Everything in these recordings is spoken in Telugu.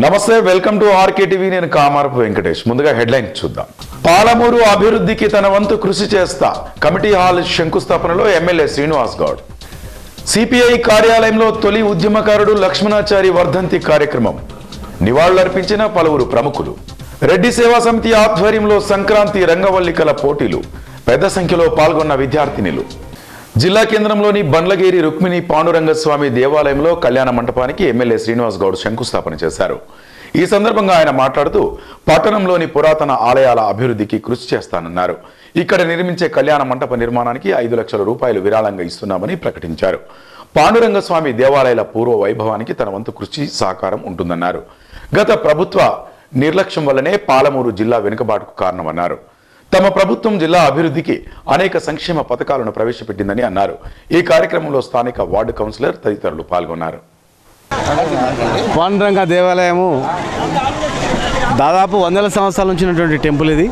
నమస్తే, వెల్కమ్ టు ఆర్కే టీవీ. నేను కామారపు వెంకటేష్. ముందుగా హెడ్లైన్ చూద్దాం. పాలమూరు అభివృద్ధికి తన వంతు కృషి చేస్తా, కమిటీ హాల్ శంకుస్థాపనలో ఎమ్మెల్యే శ్రీనివాస్ గౌడ్. సిపిఐ కార్యాలయంలో తొలి ఉద్యమకారుడు లక్ష్మణాచారి వర్ధంతి కార్యక్రమం, నివాళులర్పించిన పలువురు ప్రముఖులు. రెడ్డి సేవా సమితి ఆధ్వర్యంలో సంక్రాంతి రంగవల్లికల పోటీలు, పెద్ద సంఖ్యలో పాల్గొన్న విద్యార్థినులు. జిల్లా కేంద్రంలోని బండ్లగేరి రుక్మిణి పాండురంగస్వామి దేవాలయంలో కళ్యాణ మంటపానికి ఎమ్మెల్యే శ్రీనివాస్ గౌడ్ శంకుస్థాపన చేశారు. ఈ సందర్భంగా ఆయన మాట్లాడుతూ పట్టణంలోని పురాతన ఆలయాల అభివృద్ధికి కృషి చేస్తానన్నారు. ఇక్కడ నిర్మించే కళ్యాణ మంటప నిర్మాణానికి 5 లక్షల రూపాయలు విరాళంగా ఇస్తున్నామని ప్రకటించారు. పాండురంగస్వామి దేవాలయాల పూర్వ వైభవానికి తన వంతు కృషి సహకారం ఉంటుందన్నారు. గత ప్రభుత్వ నిర్లక్ష్యం వల్లనే పాలమూరు జిల్లా వెనుకబాటుకు కారణమన్నారు. తమ ప్రభుత్వం జిల్లా అభివృద్ధికి అనేక సంక్షేమ పథకాలను ప్రవేశపెట్టిందని అన్నారు. ఈ కార్యక్రమంలో స్థానిక వార్డు కౌన్సిలర్ తదితరులు పాల్గొన్నారు. పాండురంగ దేవాలయము దాదాపు 100 సంవత్సరాల నుంచి ఉన్నటువంటి టెంపుల్ ఇది.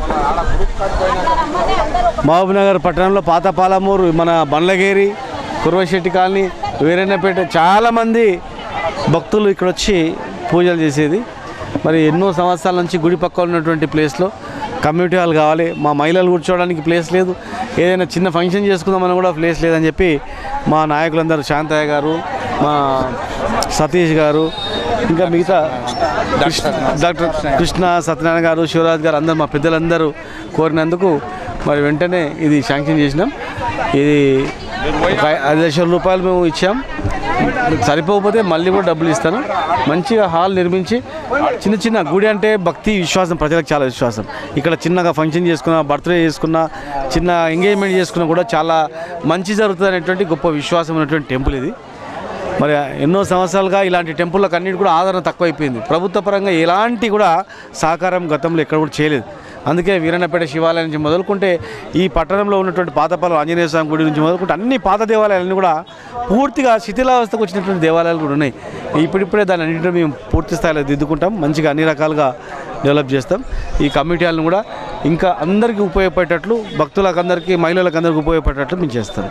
మహబూబ్నగర్ పట్టణంలో పాత పాలమూరు, మన బండ్లగేరి, కుర్వశెట్టి కాలనీ, వీరన్నపేట చాలామంది భక్తులు ఇక్కడ వచ్చి పూజలు చేసేది. మరి ఎన్నో సంవత్సరాల నుంచి గుడి పక్కన ఉన్నటువంటి ప్లేస్లో కమ్యూనిటీ హాల్ కావాలి, మా మహిళలు కూర్చోవడానికి ప్లేస్ లేదు, ఏదైనా చిన్న ఫంక్షన్ చేసుకుందామని కూడా ప్లేస్ లేదని చెప్పి మా నాయకులందరూ, శాంతయ్య గారు, మా సతీష్ గారు, ఇంకా మిగతా డాక్టర్ కృష్ణ, సత్యనారాయణ గారు, శివరాజ్ గారు, అందరూ మా పెద్దలందరూ కోరినందుకు మరి వెంటనే ఇది శాంక్షన్ చేసినాం. ఇది 5 లక్షల రూపాయలు మేము ఇచ్చాం. సరిపోకపోతే మళ్ళీ కూడా డబ్బులు ఇస్తాను. మంచిగా హాల్ నిర్మించి చిన్న చిన్న గుడి అంటే భక్తి, విశ్వాసం, ప్రజలకు చాలా విశ్వాసం. ఇక్కడ చిన్నగా ఫంక్షన్ చేసుకున్న, బర్త్డే చేసుకున్న, చిన్న ఎంగేజ్మెంట్ చేసుకున్నా కూడా చాలా మంచి జరుగుతుంది అనేటువంటి గొప్ప విశ్వాసం ఉన్నటువంటి టెంపుల్ ఇది. మరి ఎన్నో సంవత్సరాలుగా ఇలాంటి టెంపుల్లకు అన్నిటి కూడా ఆదరణ తక్కువైపోయింది. ప్రభుత్వ పరంగా ఎలాంటి కూడా సహకారం గతంలో ఎక్కడ కూడా చేయలేదు. అందుకే వీరన్నపేట శివాలయం నుంచి మొదలుకుంటే ఈ పట్టణంలో ఉన్నటువంటి పాతపాలెం ఆంజనేయ స్వామి గుడి నుంచి మొదలుకుంటే అన్ని పాత దేవాలయాలన్నీ కూడా పూర్తిగా శిథిలావస్థకు వచ్చినటువంటి దేవాలయాలు కూడా ఉన్నాయి. ఇప్పుడిప్పుడే దాన్ని అన్నింటినీ మేము పూర్తి స్థాయిలో దిద్దుకుంటాం, మంచిగా అన్ని రకాలుగా డెవలప్ చేస్తాం. ఈ కమ్యూనిటీ హాల్ని కూడా ఇంకా అందరికీ ఉపయోగపడేటట్లు, భక్తులకు అందరికీ, మహిళలకు అందరికీ ఉపయోగపడేటట్లు మేము చేస్తాం.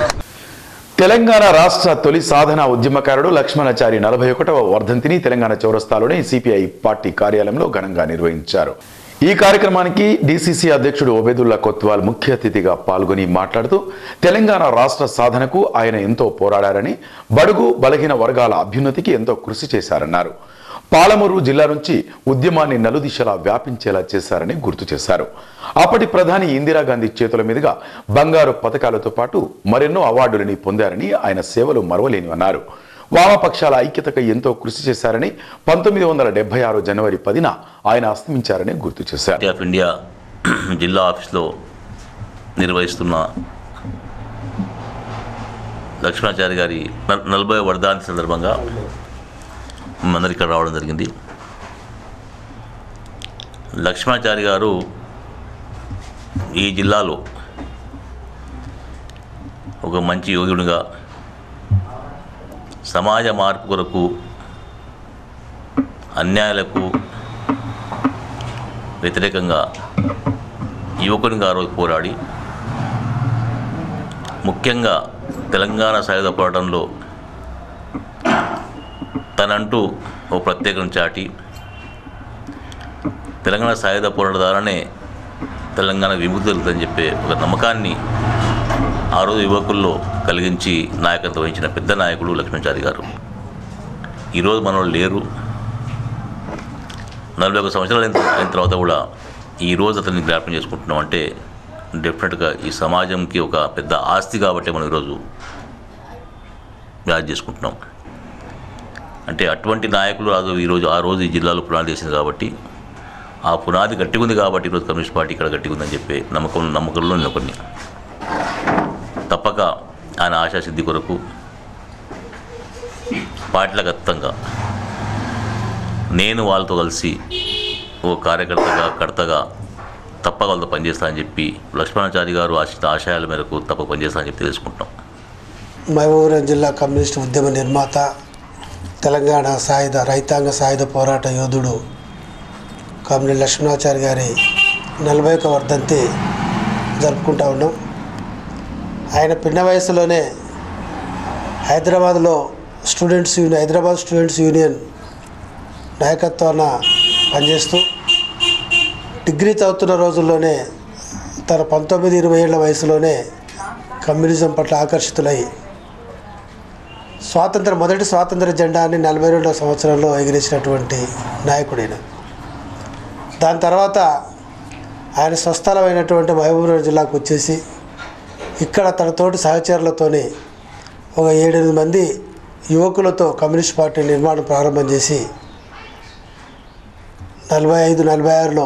తెలంగాణ రాష్ట్ర తొలి సాధన ఉద్యమకారుడు లక్ష్మణాచారి 41వ వర్ధంతిని తెలంగాణ చౌరస్తాలోని సిపిఐ పార్టీ కార్యాలయంలో ఘనంగా నిర్వహించారు. ఈ కార్యక్రమానికి డిసిసి అధ్యక్షుడు ఒబేదుల్లా కొత్వాల్ ముఖ్య అతిథిగా పాల్గొని మాట్లాడుతూ తెలంగాణ రాష్ట్ర సాధనకు ఆయన ఎంతో పోరాడారని, బడుగు బలహీన వర్గాల అభ్యున్నతికి ఎంతో కృషి చేశారన్నారు. పాలమూరు జిల్లా నుంచి ఉద్యమాన్ని నలుదిశలా వ్యాపించేలా చేశారని గుర్తు చేశారు. అప్పటి ప్రధాని ఇందిరాగాంధీ చేతుల మీదుగా బంగారు పథకాలతో పాటు మరెన్నో అవార్డులని పొందారని, ఆయన సేవలు మరవలేనివన్నారు. వామపక్షాల ఐక్యతకై ఎంతో కృషి చేశారని, 1976 జనవరి 10న ఆయన అస్తమించారని గుర్తు చేశారు. ఆఫ్ ఇండియా జిల్లా ఆఫీస్లో నిర్వహిస్తున్న లక్ష్మణాచారి గారి 40వ వర్ధంతి సందర్భంగా మనందరూ ఇక్కడ రావడం జరిగింది. లక్ష్మణాచారి గారు ఈ జిల్లాలో ఒక మంచి యోగునిగా, సమాజ మార్పు కొరకు, అన్యాయాలకు వ్యతిరేకంగా యువకునిగా రోజు పోరాడి, ముఖ్యంగా తెలంగాణ సాయుధ పోరాటంలో తనంటూ ఓ ప్రత్యేకం చాటి, తెలంగాణ సాయుధ పోరాట ద్వారానే తెలంగాణ విముక్తి జరుగుతుందని చెప్పే ఒక నమ్మకాన్ని ఆ రోజు యువకుల్లో కలిగించి నాయకత్వం వహించిన పెద్ద నాయకుడు లక్ష్మణాచారి గారు. ఈరోజు మనోళ్ళు లేరు. 41 సంవత్సరాలు అయిన తర్వాత కూడా ఈరోజు అతన్ని జ్ఞాపకం చేసుకుంటున్నాం అంటే డెఫినెట్గా ఈ సమాజంకి ఒక పెద్ద ఆస్తి కాబట్టి మనం ఈరోజు యాద్ చేసుకుంటున్నాం. అంటే అటువంటి నాయకులు ఆ రోజు ఈ జిల్లాలో పునాది వేసింది కాబట్టి, ఆ పునాది గట్టిగా ఉంది కాబట్టి ఈరోజు కమ్యూనిస్ట్ పార్టీ ఇక్కడ గట్టిగా ఉందని చెప్పి నమ్మకంలో నేను కొన్ని తప్పక ఆయన ఆశాసిద్ధి కొరకు పార్టీలకు అతీతంగా నేను వాళ్ళతో కలిసి ఓ కర్తగా తప్పక వాళ్ళతో పనిచేస్తానని చెప్పి లక్ష్మణాచారి గారు ఆశయాల మేరకు తప్పక పనిచేస్తానని చెప్పి తెలుసుకుంటాం. మహబూబ్నగర్ జిల్లా కమ్యూనిస్ట్ ఉద్యమ నిర్మాత, తెలంగాణ రైతాంగ సాయుధ పోరాట యోధుడు కామినేని లక్ష్మణాచారి గారి 40వ వర్ధంతి జరుపుకుంటూ ఉన్నాం. ఆయన పిన్న వయసులోనే హైదరాబాద్ స్టూడెంట్స్ యూనియన్ నాయకత్వాన పనిచేస్తూ డిగ్రీ చదువుతున్న రోజుల్లోనే తన 19-20 ఏళ్ల వయసులోనే కమ్యూనిజం పట్ల ఆకర్షితులై మొదటి స్వాతంత్ర జెండాని 42వ సంవత్సరంలో ఎగిరేసినటువంటి నాయకుడైన. దాని తర్వాత ఆయన స్వస్థలమైనటువంటి మహబూబ్నగర్ జిల్లాకు వచ్చేసి ఇక్కడ తన తోటి సహచరులతోని ఒక 7-8 మంది యువకులతో కమ్యూనిస్ట్ పార్టీ నిర్మాణం ప్రారంభం చేసి 45-46లో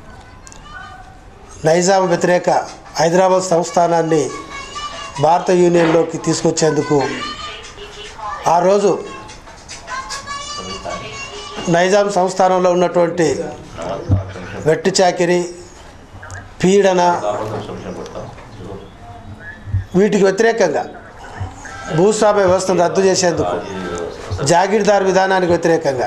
నైజాం వ్యతిరేక హైదరాబాద్ సంస్థానాన్ని భారత యూనియన్లోకి తీసుకొచ్చేందుకు ఆ రోజు నైజాం సంస్థానంలో ఉన్నటువంటి వెట్టి చాకిరి, పీడన వీటికి వ్యతిరేకంగా భూస్వామ్య వ్యవస్థను రద్దు చేసేందుకు జాగీర్దార్ విధానానికి వ్యతిరేకంగా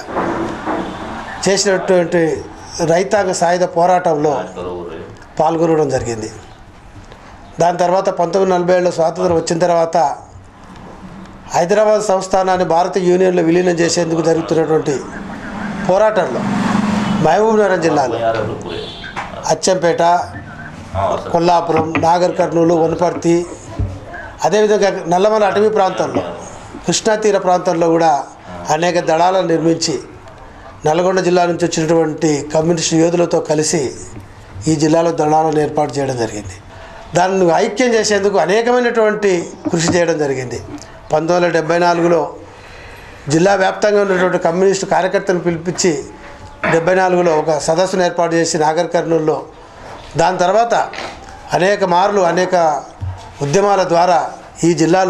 చేసినటువంటి రైతాంగ సాయుధ పోరాటంలో పాల్గొనడం జరిగింది. దాని తర్వాత 1947లో స్వాతంత్రం వచ్చిన తర్వాత హైదరాబాద్ సంస్థానాన్ని భారత యూనియన్లో విలీనం చేసేందుకు జరుగుతున్నటువంటి పోరాటంలో మహబూబ్నగర్ జిల్లాలో అచ్చంపేట, కొల్లాపురం, నాగర్ కర్నూలు, వనపర్తి, అదేవిధంగా నల్లమల అటవీ ప్రాంతంలో, కృష్ణా తీర ప్రాంతంలో కూడా అనేక దళాలను నిర్మించి నల్గొండ జిల్లా నుంచి వచ్చినటువంటి కమ్యూనిస్టు యోధులతో కలిసి ఈ జిల్లాలో దళాలను ఏర్పాటు చేయడం జరిగింది. దాన్ని ఐక్యం చేసేందుకు అనేకమైనటువంటి కృషి చేయడం జరిగింది. 1974లో జిల్లా వ్యాప్తంగా ఉన్నటువంటి కమ్యూనిస్టు కార్యకర్తలను పిలిపించి 74లో ఒక సదస్సును ఏర్పాటు చేసి నాగర్ కర్నూలులో, దాని తర్వాత అనేక ఉద్యమాల ద్వారా ఈ జిల్లాలో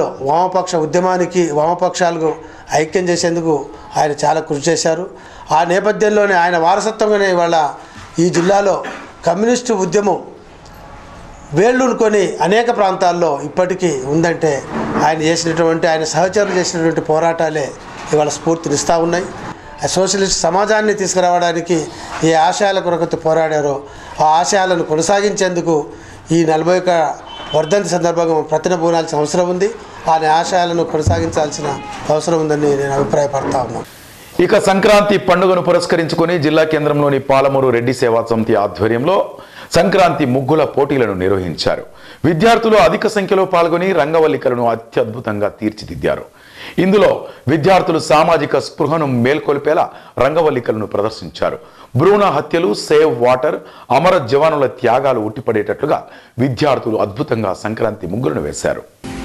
వామపక్షాలకు ఐక్యం చేసేందుకు ఆయన చాలా కృషి చేశారు. ఆ నేపథ్యంలోనే ఆయన వారసత్వంగానే ఇవాళ ఈ జిల్లాలో కమ్యూనిస్టు ఉద్యమం వేళ్ళునుకొని అనేక ప్రాంతాల్లో ఇప్పటికీ ఉందంటే ఆయన సహచరులు చేసినటువంటి పోరాటాలే ఇవాళ స్ఫూర్తినిస్తూ ఉన్నాయి. సోషలిస్ట్ సమాజాన్ని తీసుకురావడానికి ఏ ఆశయాల కొరకు పోరాడారో ఆ ఆశయాలను కొనసాగించేందుకు ఈ 41వ వర్ధంతి సందర్భంగా ప్రతినబూనాల్సిన అవసరం ఉంది. ఆ ఆశయాలను కొనసాగించాల్సిన అవసరం ఉందని నేను అభిప్రాయపడతా ఉన్నాను. ఇక సంక్రాంతి పండుగను పురస్కరించుకొని జిల్లా కేంద్రంలోని పాలమూరు రెడ్డి సేవా సమితి ఆధ్వర్యంలో సంక్రాంతి ముగ్గుల పోటీలను నిర్వహించారు. విద్యార్థులు అధిక సంఖ్యలో పాల్గొని రంగవల్లికలను అత్యద్భుతంగా తీర్చిదిద్దారు. ఇందులో విద్యార్థులు సామాజిక స్పృహను మేల్కొల్పేలా రంగవల్లికలను ప్రదర్శించారు. భ్రూణ హత్యలు, సేవ్ వాటర్, అమర జవానుల త్యాగాలు ఉట్టిపడేటట్లుగా విద్యార్థులు అద్భుతంగా సంక్రాంతి ముగ్గులను వేశారు.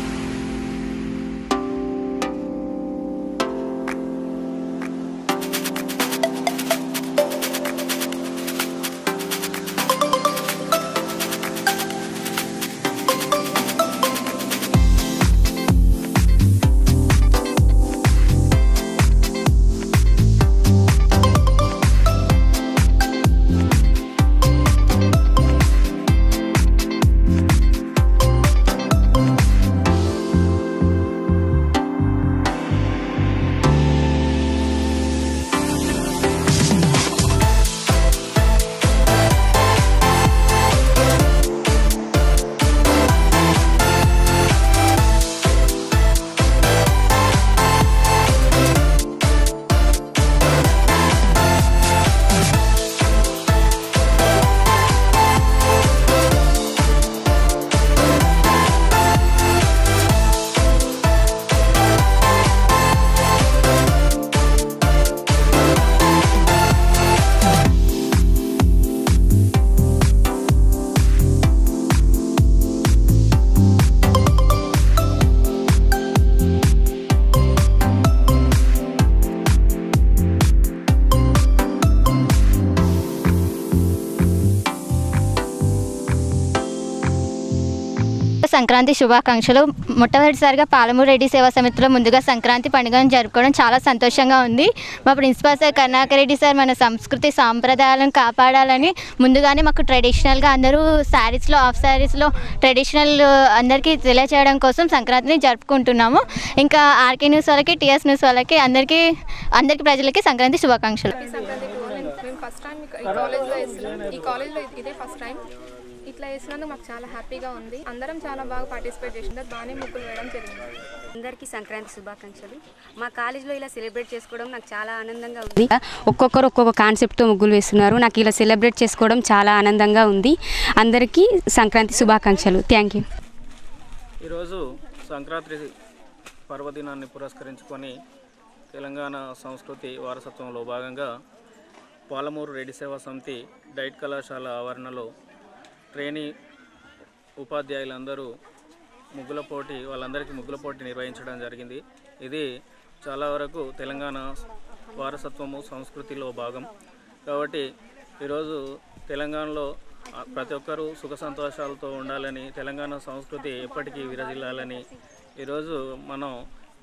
సంక్రాంతి శుభాకాంక్షలు. మొట్టమొదటిసారిగా పాలమూరు రెడ్డి సేవా సమితిలో ముందుగా సంక్రాంతి పండుగను జరుపుకోవడం చాలా సంతోషంగా ఉంది. మా principal sir Karunakar Reddy sir మన సంస్కృతి సాంప్రదాయాలను కాపాడాలని ముందుగానే మాకు ట్రెడిషనల్గా అందరూ శారీస్లో, హాఫ్ శారీస్లో ట్రెడిషనల్ అందరికీ తెలియచేయడం కోసం సంక్రాంతిని జరుపుకుంటున్నాము. ఇంకా ఆర్కే న్యూస్ వాళ్ళకి, టీఎస్ న్యూస్ వాళ్ళకి అందరికీ ప్రజలకి సంక్రాంతి శుభాకాంక్షలు. ఫస్ట్ టైం ఈ కాలేజ్లో ఇదే ఫస్ట్ టైం ఇట్లా వేసినందుకు మాకు చాలా హ్యాపీగా ఉంది. అందరం చాలా బాగా పార్టిసిపేట్ చేసినారు. బాగానే ముగ్గులు వేయడం జరిగింది. అందరికీ సంక్రాంతి శుభాకాంక్షలు. మా కాలేజీలో ఇలా సెలబ్రేట్ చేసుకోవడం నాకు చాలా ఆనందంగా ఉంది. ఒక్కొక్కరు ఒక్కొక్క కాన్సెప్ట్తో ముగ్గులు వేస్తున్నారు. నాకు ఇలా సెలబ్రేట్ చేసుకోవడం చాలా ఆనందంగా ఉంది. అందరికీ సంక్రాంతి శుభాకాంక్షలు. Thank you. ఈరోజు సంక్రాంతి పర్వదినాన్ని పురస్కరించుకొని తెలంగాణ సంస్కృతి వారసత్వంలో భాగంగా పాలమూరు రెడ్డి సేవా సమితి డైట్ కళాశాల ఆవరణలో ట్రైనీ ఉపాధ్యాయులందరూ వాళ్ళందరికీ ముగ్గుల పోటీ నిర్వహించడం జరిగింది. ఇది చాలా వరకు తెలంగాణ వారసత్వము సంస్కృతిలో భాగం కాబట్టి ఈరోజు తెలంగాణలో ప్రతి ఒక్కరూ సుఖ సంతోషాలతో ఉండాలని, తెలంగాణ సంస్కృతి ఎప్పటికీ విరజిల్లాలని ఈరోజు మనం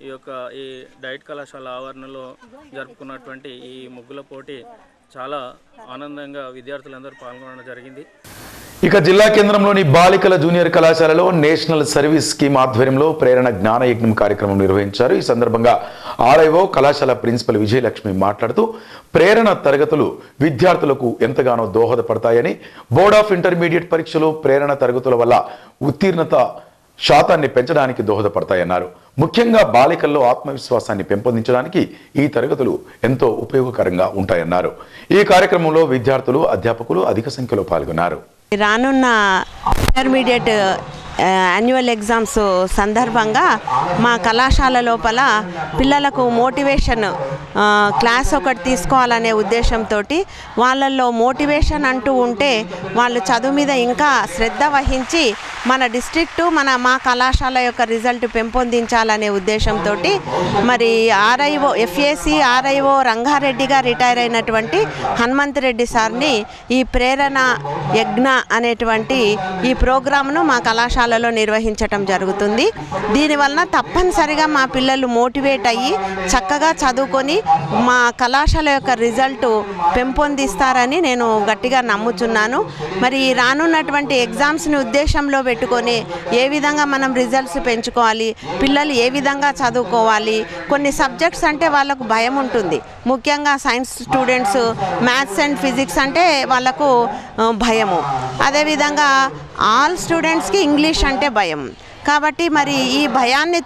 ఈ డైట్ కళాశాల ఆవరణలో జరుపుకున్నటువంటి ఈ ముగ్గుల పోటీ చాలా ఆనందంగా విద్యార్థులందరూ పాల్గొనడం జరిగింది. ఇక జిల్లా కేంద్రంలోని బాలికల జూనియర్ కళాశాలలో నేషనల్ సర్వీస్ స్కీమ్ ఆధ్వర్యంలో ప్రేరణ జ్ఞానయజ్ఞం కార్యక్రమం నిర్వహించారు. ఈ సందర్భంగా ఆర్ఐఓ కళాశాల ప్రిన్సిపల్ విజయలక్ష్మి మాట్లాడుతూ ప్రేరణ తరగతులు విద్యార్థులకు ఎంతగానో దోహదపడతాయని, బోర్డ్ ఆఫ్ ఇంటర్మీడియట్ పరీక్షలు ప్రేరణ తరగతుల వల్ల ఉత్తీర్ణత శాతాన్ని పెంచడానికి దోహదపడతాయన్నారు. ముఖ్యంగా బాలికల్లో ఆత్మవిశ్వాసాన్ని పెంపొందించడానికి ఈ తరగతులు ఎంతో ఉపయోగకరంగా ఉంటాయన్నారు. ఈ కార్యక్రమంలో విద్యార్థులు, అధ్యాపకులు అధిక సంఖ్యలో పాల్గొన్నారు. రానున్న ఇంటర్మీడియట్ యాన్యువల్ ఎగ్జామ్స్ సందర్భంగా మా కళాశాల లోపల పిల్లలకు మోటివేషన్ క్లాస్ ఒకటి తీసుకోవాలనే ఉద్దేశంతో వాళ్ళల్లో మోటివేషన్ అంటూ ఉంటే వాళ్ళు చదువు మీద ఇంకా శ్రద్ధ వహించి మన డిస్ట్రిక్టు మా కళాశాల యొక్క రిజల్ట్ పెంపొందించాలనే ఉద్దేశంతో మరి ఎఫ్ఏసి ఆర్ఐఓ రంగారెడ్డిగా రిటైర్ అయినటువంటి హనుమంతరెడ్డి సార్ని ఈ ప్రేరణ యజ్ఞ అనేటువంటి ఈ ప్రోగ్రామ్ను మా కళాశాలలో నిర్వహించటం జరుగుతుంది. దీనివలన తప్పనిసరిగా మా పిల్లలు మోటివేట్ అయ్యి చక్కగా చదువుకొని మా కళాశాల యొక్క రిజల్ట్ పెంపొందిస్తారని నేను గట్టిగా నమ్ముతున్నాను. మరి రానున్నటువంటి ఎగ్జామ్స్ని ఉద్దేశంలో పెట్టుకొని ఏ విధంగా మనం రిజల్ట్స్ పెంచుకోవాలి, పిల్లలు ఏ విధంగా చదువుకోవాలి, కొన్ని సబ్జెక్ట్స్ అంటే వాళ్ళకు భయం ఉంటుంది. ముఖ్యంగా science students maths and physics అంటే వాళ్ళకు భయము. అదేవిధంగా ఆల్ స్టూడెంట్స్కి ఇంగ్లీష్ అంటే భయం. కాబట్టి మరి ఈ భయాన్ని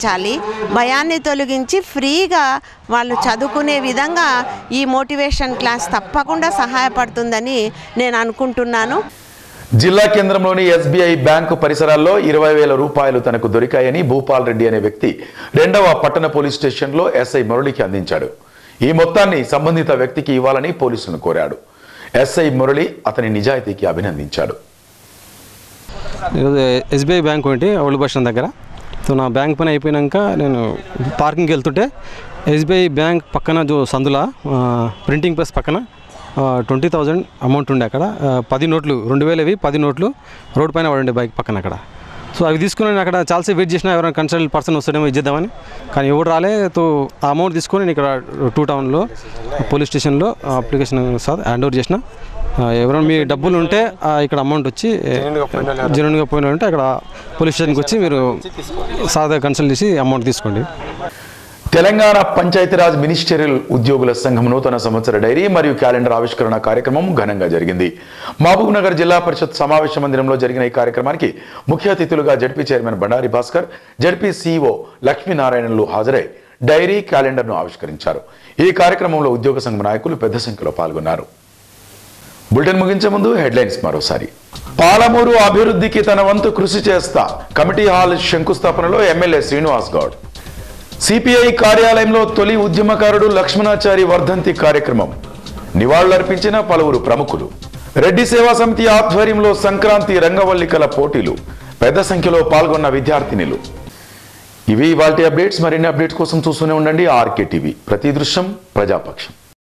తొలగించి ఫ్రీగా వాళ్ళు చదువుకునే విధంగా ఈ మోటివేషన్ క్లాస్ తప్పకుండా సహాయపడుతుందని నేను అనుకుంటున్నాను. జిల్లా కేంద్రంలోని ఎస్బీఐ బ్యాంకు పరిసరాల్లో 20,000 రూపాయలు తనకు దొరికాయని భూపాల్ రెడ్డి అనే వ్యక్తి 2వ పట్టణ పోలీస్ స్టేషన్లో ఎస్ఐ మురళికి అందించాడు. ఈ మొత్తాన్ని సంబంధిత వ్యక్తికి ఇవ్వాలని పోలీసులను కోరాడు. ఎస్ఐ మురళి అతని నిజాయితీకి అభినందించాడు. ఈరోజు ఎస్బీఐ బ్యాంక్ ఒకటి ఓల్డ్ బస్ స్టాండ్ దగ్గర. సో నా బ్యాంక్ పని అయిపోయాక నేను పార్కింగ్కి వెళ్తుంటే ఎస్బీఐ బ్యాంక్ పక్కన సందుల ప్రింటింగ్ ప్రెస్ పక్కన 20,000 అమౌంట్ ఉండే. అక్కడ 10 నోట్లు 2,000 10 నోట్లు రోడ్ పైన పడండి బైక్ పక్కన అక్కడ. సో అవి తీసుకుని నేను అక్కడ చాలాసేపు వెయిట్ చేసిన ఎవరైనా కన్సల్ట్ పర్సన్ వస్తాడేమో ఇచ్చేద్దామని, కానీ ఎవరు రాలే. తో ఆ అమౌంట్ తీసుకొని నేను ఇక్కడ 2 టౌన్లో పోలీస్ స్టేషన్లో అప్లికేషన్ హ్యాండ్ ఓవర్ చేసిన. ఎవరైనా మీ డబ్బులు ఉంటే ఇక్కడ అమౌంట్ వచ్చి జెన్యూన్గా పోయిన ఉంటే అక్కడ పోలీస్ స్టేషన్కి వచ్చి మీరు సాదా కన్సల్ట్ చేసి అమౌంట్ తీసుకోండి. తెలంగాణ పంచాయతీరాజ్ మినిస్టరియల్ ఉద్యోగుల సంఘం నూతన సంవత్సర డైరీ మరియు క్యాలెండర్ ఆవిష్కరణ కార్యక్రమం ఘనంగా జరిగింది. మహబూబ్ నగర్ జిల్లా పరిషత్ సమావేశ మందిరంలో జరిగిన ఈ కార్యక్రమానికి ముఖ్య అతిథులుగా ZP chairman Bandari Bhaskar, ZP CEO లక్ష్మీనారాయణలు హాజరై డైరీ క్యాలెండర్ను ఆవిష్కరించారు. ఈ కార్యక్రమంలో ఉద్యోగ సంఘం నాయకులు పెద్ద సంఖ్యలో పాల్గొన్నారు. బులెటిన్ ముగించే ముందు హెడ్లైన్స్ మరోసారి. పాలమూరు అభివృద్ధికి తన వంతు కృషి చేస్తా, కమిటీ హాల్ శంకుస్థాపనలో ఎమ్మెల్యే శ్రీనివాస్ గౌడ్. సిపిఐ కార్యాలయంలో తొలి ఉద్యమకారుడు లక్ష్మణాచారి వర్ధంతి కార్యక్రమం, నివాళులర్పించిన పలువురు ప్రముఖులు. రెడ్డి సేవా సమితి ఆధ్వర్యంలో సంక్రాంతి రంగవల్లికల పోటీలు, పెద్ద సంఖ్యలో పాల్గొన్న విద్యార్థినిలు. ఇవి ఇవాల్టి అప్డేట్స్. మరిన్ని అప్డేట్స్ కోసం చూస్తూనే ఉండండి ఆర్కే టీవీ. ప్రతి దృశ్యం ప్రజాపక్షం.